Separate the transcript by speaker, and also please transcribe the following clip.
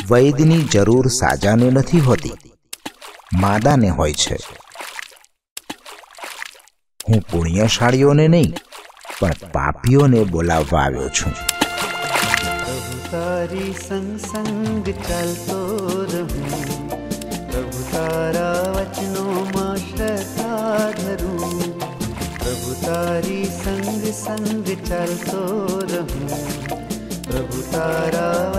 Speaker 1: વૈદ્યની જરૂર સાજાને નથી હોતી, માદાને હોય છે। હું પુણ્યશાળીઓને નહીં પણ પાપીઓને બોલાવવા આવ્યો છું।
Speaker 2: प्रभु तारी संग संग चलतो रहूं, प्रभु तारा वचनों में श्रद्धा धरूं। प्रभु तारी संग संग चलतो रहूं, प्रभु तारा